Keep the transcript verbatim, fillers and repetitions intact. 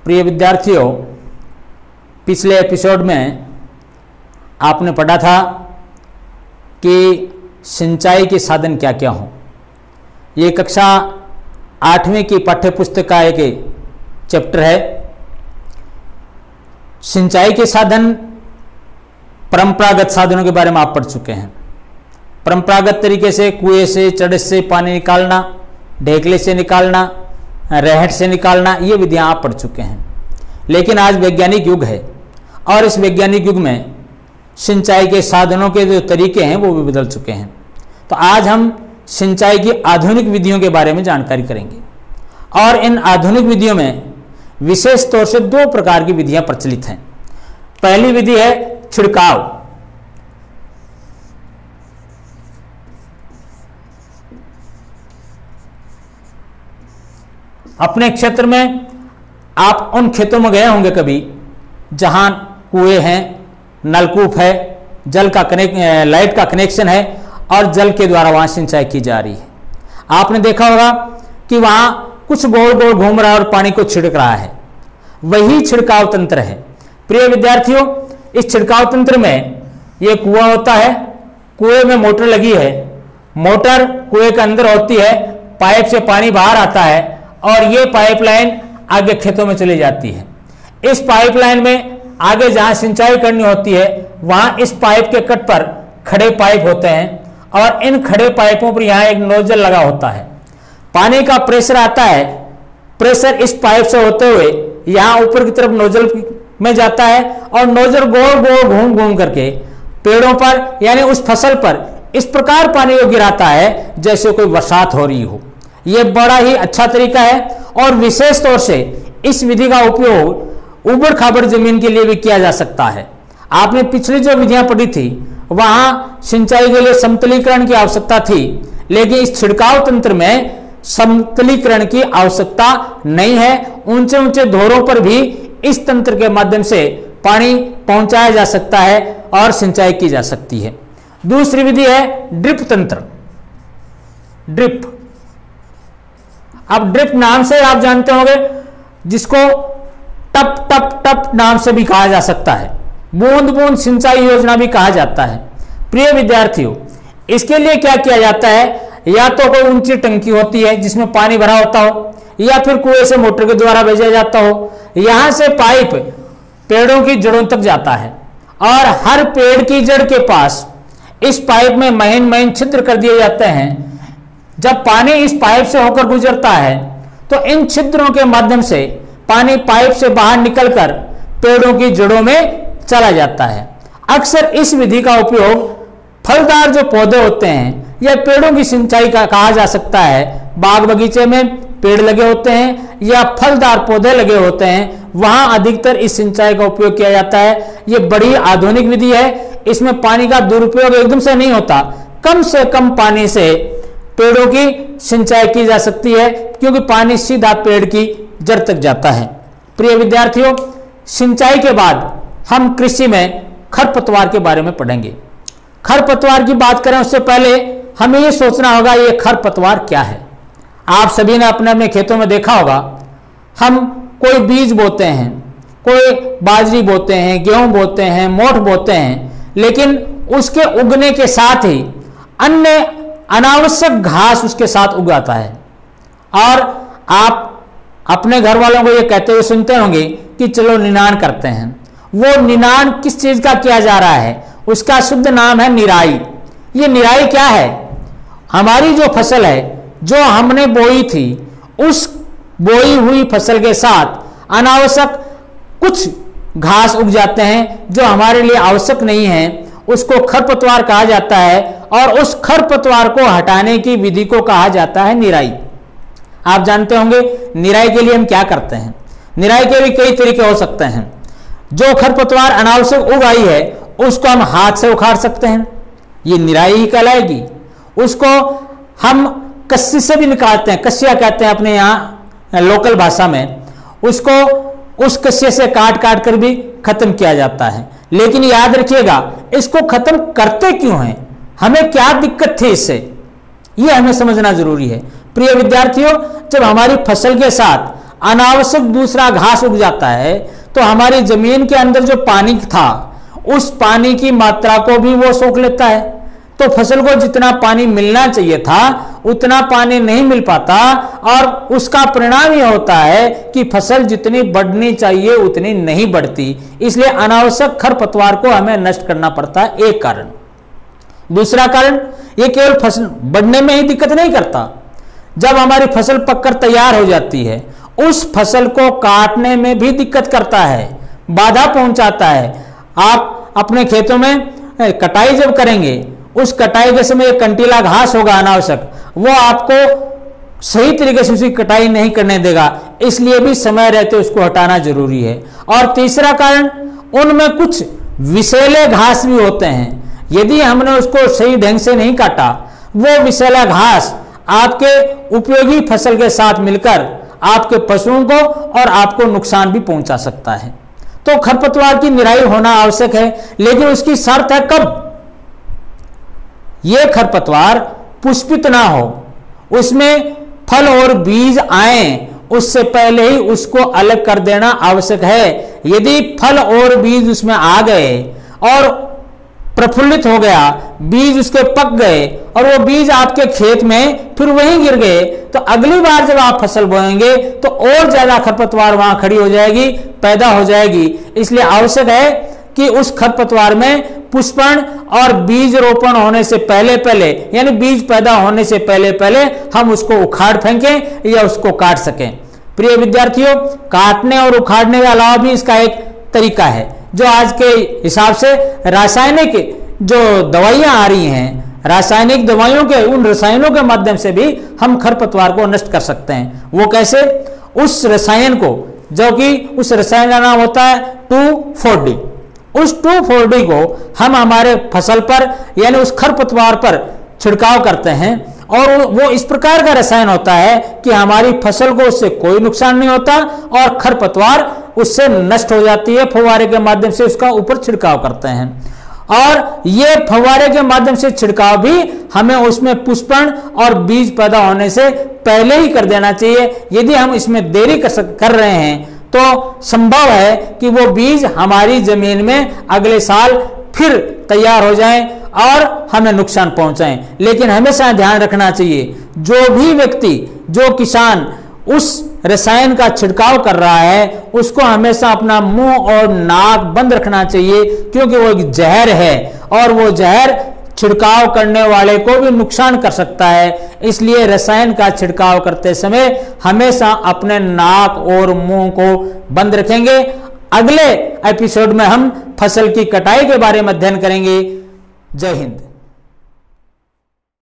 प्रिय विद्यार्थियों, पिछले एपिसोड में आपने पढ़ा था कि सिंचाई के साधन क्या क्या हों। ये कक्षा आठवीं की पाठ्य पुस्तक का एक चैप्टर है। सिंचाई के साधन परंपरागत साधनों के बारे में आप पढ़ चुके हैं। परंपरागत तरीके से कुएं से, चढ़ से पानी निकालना, ढेकले से निकालना, रहट से निकालना, ये विधियां आप पढ़ चुके हैं। लेकिन आज वैज्ञानिक युग है और इस वैज्ञानिक युग में सिंचाई के साधनों के जो तरीके हैं वो भी बदल चुके हैं। तो आज हम सिंचाई की आधुनिक विधियों के बारे में जानकारी करेंगे और इन आधुनिक विधियों में विशेष तौर से दो प्रकार की विधियां प्रचलित हैं। पहली विधि है छिड़काव। अपने क्षेत्र में आप उन खेतों में गए होंगे कभी जहां कुएं हैं, नलकूप है, जल का कनेक्ट लाइट का कनेक्शन है और जल के द्वारा वहां सिंचाई की जा रही है। आपने देखा होगा कि वहां कुछ गोल गोल घूम रहा है और पानी को छिड़क रहा है। वही छिड़काव तंत्र है। प्रिय विद्यार्थियों, इस छिड़काव तंत्र में यह कुआं होता है, कुएं में मोटर लगी है, मोटर कुएं के अंदर होती है, पाइप से पानी बाहर आता है और ये पाइपलाइन आगे खेतों में चली जाती है। इस पाइपलाइन में आगे जहां सिंचाई करनी होती है वहां इस पाइप के कट पर खड़े पाइप होते हैं और इन खड़े पाइपों पर यहां एक नोजल लगा होता है। पानी का प्रेशर आता है, प्रेशर इस पाइप से होते हुए यहां ऊपर की तरफ नोजल में जाता है और नोजल गोल गोल घूम घूम करके पेड़ों पर यानी उस फसल पर इस प्रकार पानी को गिराता है जैसे कोई बरसात हो रही हो। यह बड़ा ही अच्छा तरीका है और विशेष तौर से इस विधि का उपयोग उबड़ खाबड़ जमीन के लिए भी किया जा सकता है। आपने पिछली जो विधियां पढ़ी थी वहां सिंचाई के लिए समतलीकरण की आवश्यकता थी, लेकिन इस छिड़काव तंत्र में समतलीकरण की आवश्यकता नहीं है। ऊंचे ऊंचे धोरों पर भी इस तंत्र के माध्यम से पानी पहुंचाया जा सकता है और सिंचाई की जा सकती है। दूसरी विधि है ड्रिप तंत्र। ड्रिप, अब ड्रिप नाम से आप जानते होंगे, जिसको टप टप टप नाम से भी कहा जा सकता है, बूंद बूंद सिंचाई योजना भी कहा जाता है। प्रिय विद्यार्थियों, इसके लिए क्या किया जाता है, या तो कोई ऊंची टंकी होती है जिसमें पानी भरा होता हो, या फिर कुएं से मोटर के द्वारा भेजा जाता हो। यहां से पाइप पेड़ों की जड़ों तक जाता है और हर पेड़ की जड़ के पास इस पाइप में महीन महीन छिद्र कर दिए जाते हैं। जब पानी इस पाइप से होकर गुजरता है तो इन छिद्रों के माध्यम से पानी पाइप से बाहर निकलकर पेड़ों की जड़ों में चला जाता है। अक्सर इस विधि का उपयोग फलदार जो पौधे होते हैं या पेड़ों की सिंचाई का कहा जा सकता है। बाग बगीचे में पेड़ लगे होते हैं या फलदार पौधे लगे होते हैं, वहां अधिकतर इस सिंचाई का उपयोग किया जाता है। यह बड़ी आधुनिक विधि है। इसमें पानी का दुरुपयोग एकदम से नहीं होता, कम से कम पानी से पेड़ों की सिंचाई की जा सकती है क्योंकि पानी सीधा पेड़ की जड़ तक जाता है। प्रिय विद्यार्थियों, सिंचाई के बाद हम कृषि में खरपतवार के बारे में पढ़ेंगे। खरपतवार की बात करें उससे पहले हमें यह सोचना होगा ये खरपतवार क्या है। आप सभी ने अपने अपने खेतों में देखा होगा, हम कोई बीज बोते हैं, कोई बाजरी बोते हैं, गेहूं बोते हैं, मोठ बोते हैं, लेकिन उसके उगने के साथ ही अन्य अनावश्यक घास उसके साथ उगाता है। और आप अपने घर वालों को ये कहते हुए सुनते होंगे कि चलो निनाण करते हैं। वो निनाण किस चीज का किया जा रहा है, उसका शुद्ध नाम है निराई। ये निराई क्या है, हमारी जो फसल है जो हमने बोई थी उस बोई हुई फसल के साथ अनावश्यक कुछ घास उग जाते हैं जो हमारे लिए आवश्यक नहीं है, उसको खरपतवार कहा जाता है और उस खरपतवार को हटाने की विधि को कहा जाता है निराई। आप जानते होंगे निराई के लिए हम क्या करते हैं। निराई के भी कई तरीके हो सकते हैं। जो खरपतवार अनावश्यक उग आई है उसको हम हाथ से उखाड़ सकते हैं, ये निराई ही कहलाएगी। उसको हम कस्सी से भी निकालते हैं, कस्सिया कहते हैं अपने यहाँ लोकल भाषा में। उसको उस कस्से से काट काट कर भी खत्म किया जाता है। लेकिन याद रखिएगा, इसको खत्म करते क्यों हैं, हमें क्या दिक्कत थी इससे, यह हमें समझना जरूरी है। प्रिय विद्यार्थियों, जब हमारी फसल के साथ अनावश्यक दूसरा घास उग जाता है तो हमारी जमीन के अंदर जो पानी था उस पानी की मात्रा को भी वो सोख लेता है। तो फसल को जितना पानी मिलना चाहिए था उतना पानी नहीं मिल पाता और उसका परिणाम यह होता है कि फसल जितनी बढ़नी चाहिए उतनी नहीं बढ़ती। इसलिए अनावश्यक खरपतवार को हमें नष्ट करना पड़ता है, एक कारण। दूसरा कारण, ये केवल फसल बढ़ने में ही दिक्कत नहीं करता, जब हमारी फसल पककर तैयार हो जाती है उस फसल को काटने में भी दिक्कत करता है, बाधा पहुंचाता है। आप अपने खेतों में कटाई जब करेंगे उस कटाई के समय एक कंटीला घास होगा अनावश्यक, वो आपको सही तरीके से उसकी कटाई नहीं करने देगा, इसलिए भी समय रहते उसको हटाना जरूरी है। और तीसरा कारण, उनमें कुछ विषैले घास भी होते हैं, यदि हमने उसको सही ढंग से नहीं काटा वो विषैला घास आपके उपयोगी फसल के साथ मिलकर आपके पशुओं को और आपको नुकसान भी पहुंचा सकता है। तो खरपतवार की निराई होना आवश्यक है, लेकिन उसकी शर्त है कब? यह खरपतवार पुष्पित ना हो, उसमें फल और बीज आए उससे पहले ही उसको अलग कर देना आवश्यक है। यदि फल और बीज उसमें आ गए और प्रफुल्लित हो गया, बीज उसके पक गए और वो बीज आपके खेत में फिर वहीं गिर गए, तो अगली बार जब आप फसल बोएंगे तो और ज्यादा खरपतवार वहां खड़ी हो जाएगी, पैदा हो जाएगी। इसलिए आवश्यक है कि उस खरपतवार में पुष्पण और बीज रोपण होने से पहले पहले, यानी बीज पैदा होने से पहले पहले हम उसको उखाड़ फेंकें या उसको काट सकें। प्रिय विद्यार्थियों, काटने और उखाड़ने के अलावा भी इसका एक तरीका है, जो आज के हिसाब से रासायनिक जो दवाइयां आ रही हैं, रासायनिक दवाइयों के उन रसायनों के माध्यम से भी हम खरपतवार को नष्ट कर सकते हैं। वो कैसे? उस रसायन को, जो कि उस रसायन का नाम होता है टू फोर डी, उस टू फोर डी को हम हमारे फसल पर यानी उस खरपतवार पर छिड़काव करते हैं और वो इस प्रकार का रसायन होता है कि हमारी फसल को उससे कोई नुकसान नहीं होता और खरपतवार उससे नष्ट हो जाती है। फव्वारे के माध्यम से उसका ऊपर छिड़काव करते हैं और ये फव्वारे के माध्यम से छिड़काव भी हमें उसमें पुष्पण और बीज पैदा होने से पहले ही कर देना चाहिए। यदि हम इसमें देरी कर, कर रहे हैं तो संभव है कि वो बीज हमारी जमीन में अगले साल फिर तैयार हो जाएं और हमें नुकसान पहुंचाएं। लेकिन हमेशा ध्यान रखना चाहिए, जो भी व्यक्ति, जो किसान उस रसायन का छिड़काव कर रहा है उसको हमेशा अपना मुंह और नाक बंद रखना चाहिए, क्योंकि वो एक जहर है और वो जहर छिड़काव करने वाले को भी नुकसान कर सकता है। इसलिए रसायन का छिड़काव करते समय हमेशा अपने नाक और मुंह को बंद रखेंगे। अगले एपिसोड में हम फसल की कटाई के बारे में अध्ययन करेंगे। जय हिंद।